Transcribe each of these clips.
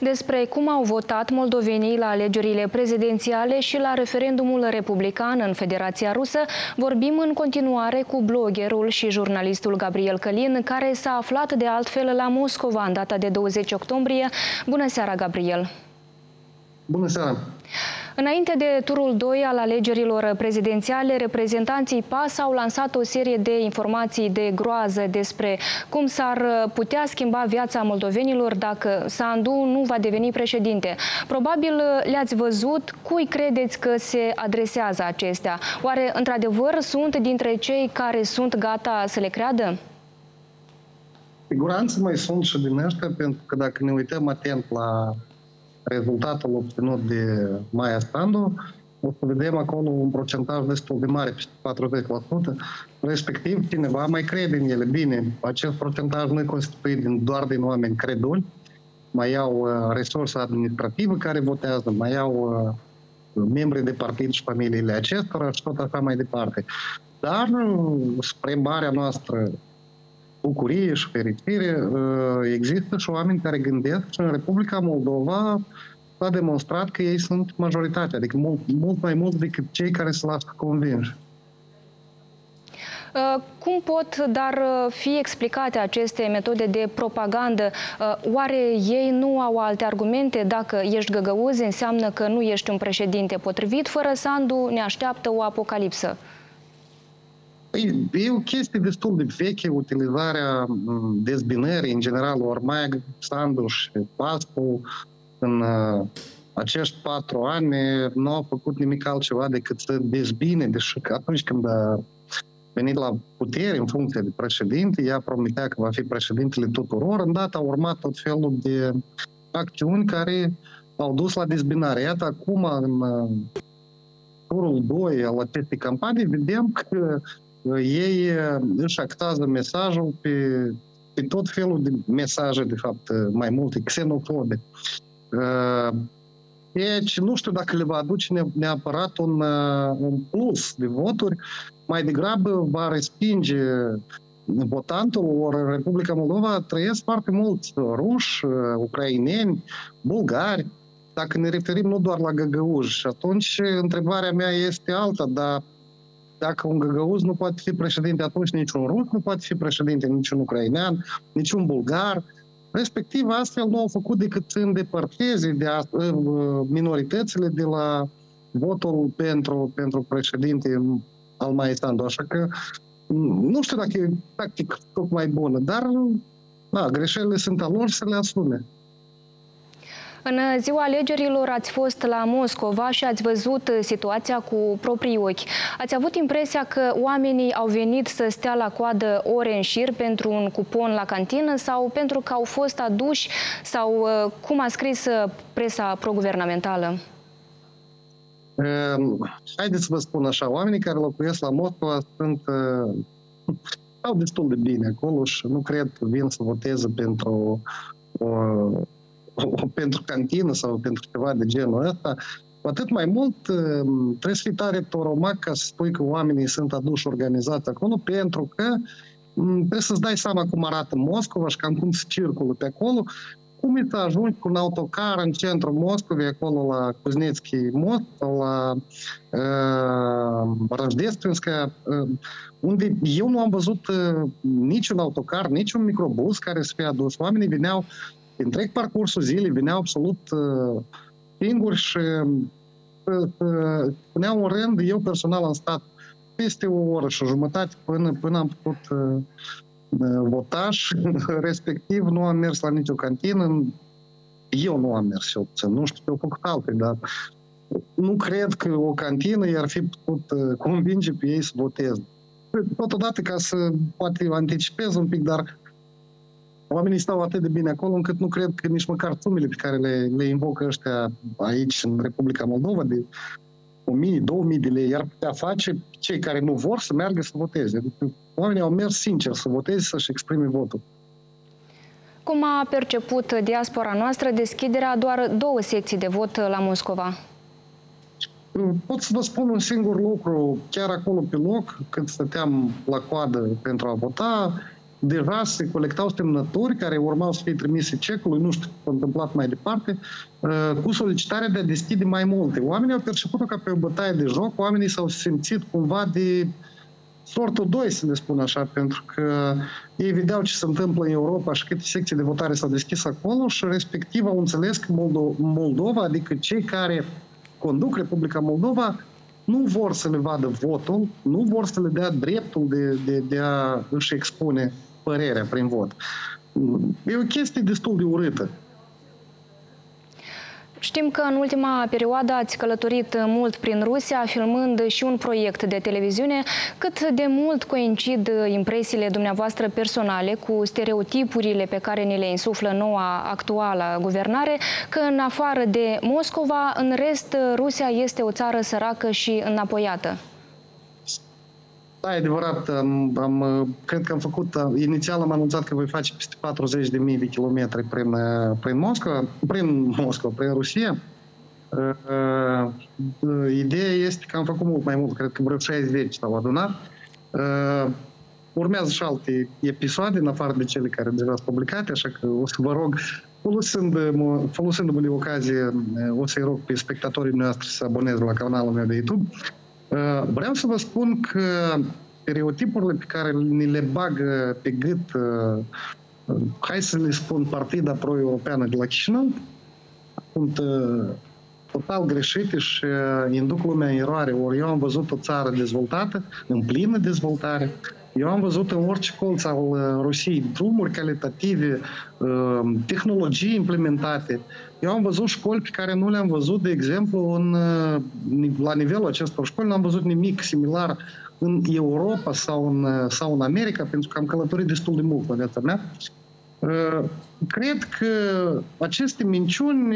Despre cum au votat moldovenii la alegerile prezidențiale și la referendumul republican în Federația Rusă, vorbim în continuare cu bloggerul și jurnalistul Gabriel Călin, care s-a aflat de altfel la Moscova în data de 20 octombrie. Bună seara, Gabriel! Bună seara! Înainte de turul 2 al alegerilor prezidențiale, reprezentanții PAS au lansat o serie de informații de groază despre cum s-ar putea schimba viața moldovenilor dacă Sandu nu va deveni președinte. Probabil le-ați văzut. Cui credeți că se adresează acestea? Oare într-adevăr sunt dintre cei care sunt gata să le creadă? Siguranță mai sunt și din ăștia, pentru că dacă ne uităm atent la rezultatul obținut de Maia Sandu, o să vedem acolo un procentaj destul de mare, peste 40%, respectiv cineva mai crede în ele. Bine, acest procentaj nu e constituit doar din oameni creduli, mai au resursa administrativă care votează, mai au membrii de partid și familiile acestora și tot așa mai departe. Dar, spre marea noastră bucurie și fericire, există și oameni care gândesc și în Republica Moldova s-a demonstrat că ei sunt majoritatea, adică mult mai mulți decât cei care se lasă convinși. Cum pot dar fi explicate aceste metode de propagandă? Oare ei nu au alte argumente? Dacă ești găgăuz, înseamnă că nu ești un președinte potrivit. Fără Sandu ne așteaptă o apocalipsă. E o chestie destul de veche, utilizarea dezbinării, în general, ori Maia Sandu și PAS-ul în acești 4 ani nu au făcut nimic altceva decât să dezbine. Deși atunci când a venit la putere în funcție de președinte, ea promitea că va fi președintele tuturor, îndată a urmat tot felul de acțiuni care au dus la dezbinare. Iată, acum, în turul 2 al acestei campanii, vedem că ei își actează mesajul pe tot felul de mesaje, de fapt, mai multe, xenofobe. Deci, nu știu dacă le va aduce neapărat un plus de voturi, mai degrabă va respinge votantul. Ori în Republica Moldova trăiesc foarte mulți ruși, ucraineni, bulgari, dacă ne referim nu doar la găgăuși. Și atunci, întrebarea mea este alta, dar dacă un găgăuz nu poate fi președinte, atunci niciun rus nu poate fi președinte, niciun ucrainean, niciun bulgar. Respectiv, astfel nu au făcut decât să îndepărteze minoritățile de la votul pentru președinte al Maiei Sandu. Așa că nu știu dacă e tactic tocmai bună, dar greșelile sunt ale lor să le asume. În ziua alegerilor ați fost la Moscova și ați văzut situația cu proprii ochi. Ați avut impresia că oamenii au venit să stea la coadă ore în șir pentru un cupon la cantină sau pentru că au fost aduși sau cum a scris presa pro-guvernamentală? Haideți să vă spun așa, oamenii care locuiesc la Moscova stau destul de bine acolo și nu cred că vin să voteze pentru cantină sau pentru ceva de genul ăsta. Cu atât mai mult trebuie să fii tare toromac ca să spui că oamenii sunt aduși organizați acolo, pentru că trebuie să-ți dai seama cum arată Moscova și cam cum se circulă pe acolo, cum e să ajungi cu un autocar în centrul Moscovei, acolo la Kuznetski most sau la Răjdeственskaya, unde eu nu am văzut niciun autocar, niciun microbus care să fie adus. Oamenii veneau întreg parcursul zilei, veneau absolut singuri și puneau un rând. Eu personal am stat peste o oră și o jumătate până am putut vota și respectiv nu am mers la nicio cantină. Eu nu am mers, nu știu ce au făcut alții, dar nu cred că o cantină i-ar fi putut convinge pe ei să voteze. Totodată, ca să poate anticipez un pic, dar oamenii stau atât de bine acolo încât nu cred că nici măcar sumele pe care le invocă ăștia aici în Republica Moldova de 1000, 2000 de lei i-ar putea face cei care nu vor să meargă să voteze. Adică oamenii au mers sincer să voteze, să-și exprime votul. Cum a perceput diaspora noastră deschiderea doar 2 secții de vot la Moscova? Pot să vă spun un singur lucru. Chiar acolo pe loc, când stăteam la coadă pentru a vota, deja se colectau semnături care urmau să fie trimise cecului, nu știu ce s-a întâmplat mai departe, cu solicitarea de a deschide mai multe. Oamenii au perceput-o ca pe o bătaie de joc, oamenii s-au simțit cumva de sortul 2, să le spun așa, pentru că ei vedeau ce se întâmplă în Europa și câte secții de votare s-au deschis acolo și respectiv au înțeles că Moldova, adică cei care conduc Republica Moldova, nu vor să le vadă votul, nu vor să le dea dreptul de a își expune părerea prin vot. E o chestie destul de urâtă. Știm că în ultima perioadă ați călătorit mult prin Rusia, filmând și un proiect de televiziune. Cât de mult coincid impresiile dumneavoastră personale cu stereotipurile pe care ne le insuflă noua actuală guvernare, că în afară de Moscova, în rest, Rusia este o țară săracă și înapoiată? Da, e adevărat. Cred că am făcut, inițial am anunțat că voi face peste 40.000 de kilometri prin Rusia. Ideea este că am făcut mult mai mult, cred că vreo 60 s-au adunat. Urmează și alte episoade, în afară de cele care deja sunt publicate, așa că o să vă rog, folosindu-mă de ocazie, o să-i rog pe spectatorii noastre să aboneze la canalul meu de YouTube. Vreau să vă spun că stereotipurile pe care ni le bagă pe gât, hai să le spun, Partida Pro-Europeană de la Chișinău, sunt total greșite și induc lumea în eroare. Ori eu am văzut o țară dezvoltată, în plină dezvoltare. Eu am văzut în orice colț al Rusiei drumuri calitative, tehnologii implementate. Eu am văzut școli pe care nu le-am văzut, de exemplu, la nivelul acestor școli, nu am văzut nimic similar în Europa sau în America, pentru că am călătorit destul de mult în viața mea. Cred că aceste minciuni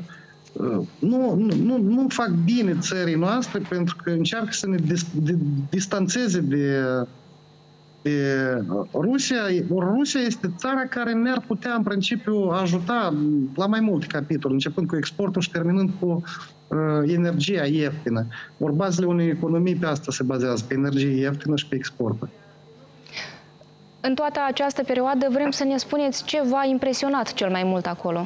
nu fac bine țării noastre, pentru că încearcă să ne distanțeze de Rusia. Rusia este țara care ne-ar putea, în principiu, ajuta la mai multe capitole, începând cu exportul și terminând cu energia ieftină. Ori bazele unei economii pe asta se bazează, pe energie ieftină și pe exportul. În toată această perioadă vrem să ne spuneți ce v-a impresionat cel mai mult acolo.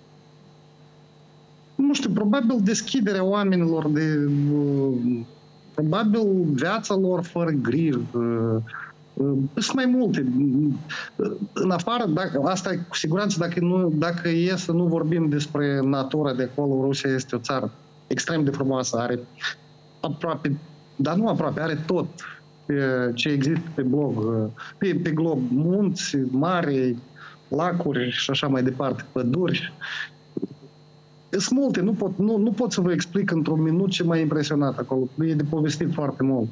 Nu știu, probabil deschiderea oamenilor, probabil viața lor fără grijă. Sunt mai multe. În afară, asta e cu siguranță, dacă e să nu vorbim despre natura de acolo, Rusia este o țară extrem de frumoasă, are aproape, dar nu aproape, are tot ce există pe glob, munți, mare, lacuri și așa mai departe, păduri. Sunt multe, nu pot să vă explic într-un minut ce m-a impresionat acolo. E de povestit foarte mult.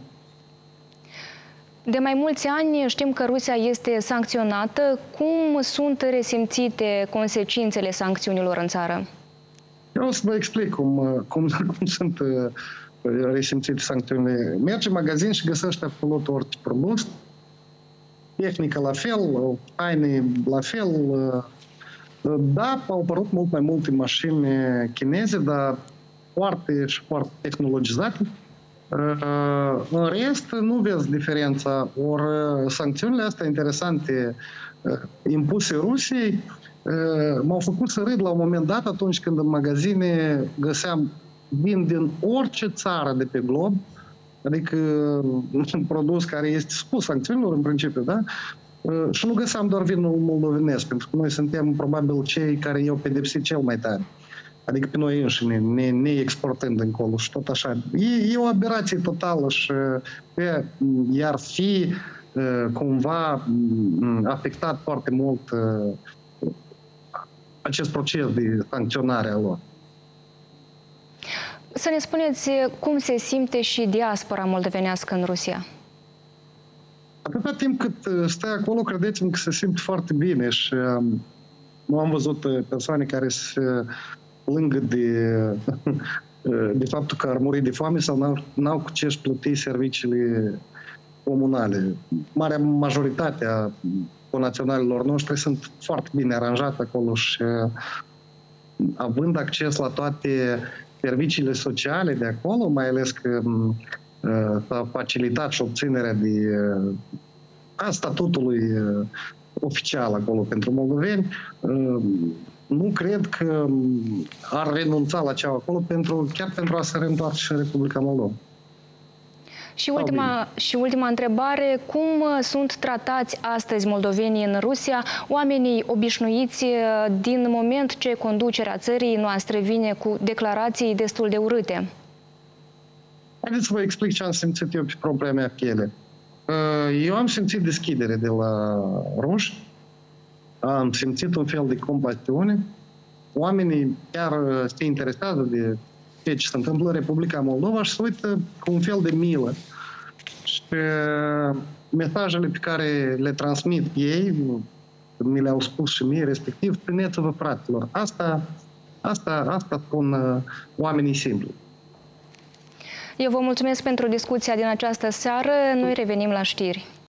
De mai mulți ani știm că Rusia este sancționată. Cum sunt resimțite consecințele sancțiunilor în țară? Eu o să vă explic cum sunt resimțite sancțiunile. Mergi în magazin și găsești absolut orice produs. Tehnică la fel, haine la fel. Da, au apărut mult mai multe mașini chineze, dar foarte tehnologizate. În rest, nu vezi diferența. Ori sancțiunile astea interesante impuse Rusiei m-au făcut să râd la un moment dat atunci când în magazine găseam vin din orice țară de pe glob, adică un produs care este supus sancțiunilor în principiu, da? Și nu găseam doar vinul moldovenesc, pentru că noi suntem probabil cei care i-au pedepsit cel mai tare. Adică pe noi înșine, ne exportând încolo și tot așa. E o aberație totală și i-ar fi cumva afectat foarte mult acest proces de sancționare a lor. Să ne spuneți cum se simte și diaspora moldovenească în Rusia? Atâta timp cât stai acolo, credeți-mi că se simt foarte bine și nu am văzut persoane care se plângă de faptul că ar muri de foame sau n-au cu ce-și plăti serviciile comunale. Marea majoritate a conaționalilor noștri sunt foarte bine aranjate acolo și având acces la toate serviciile sociale de acolo, mai ales că s-a facilitat și obținerea de a statutului oficial acolo pentru moldoveni, nu cred că ar renunța la ceva acolo chiar pentru a se reîntoarce în Republica Moldova. Și ultima întrebare, cum sunt tratați astăzi moldovenii în Rusia, oamenii obișnuiți, din moment ce conducerea țării noastre vine cu declarații destul de urâte? Haideți să vă explic ce am simțit eu pe propria mea piele. Eu am simțit deschidere de la ruși, am simțit un fel de compasiune. Oamenii chiar se interesează de ce se întâmplă în Republica Moldova și se uită cu un fel de milă. Și mesajele pe care le transmit ei, mi le-au spus și mie, respectiv, țineți-vă, fraților. Asta spun oamenii simpli. Eu vă mulțumesc pentru discuția din această seară. Noi revenim la știri.